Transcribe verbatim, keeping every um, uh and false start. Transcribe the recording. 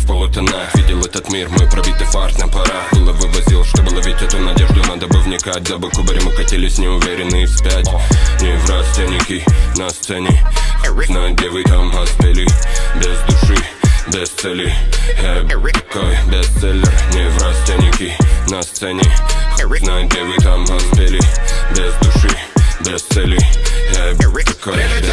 в полутонах. Видел этот мир, мой пробитый фарт на парах. Было вывозил, чтобы ловить эту надежду, надо бы вникать. За кубаре мы катились неуверенные вспять. Не в растенники на сцене. Знать, где вы там поспели. Без души, без цели. Я такой бестселлер. Не в растеники на сцене. Знать, где вы там поспели. Без души, без цели. Я такой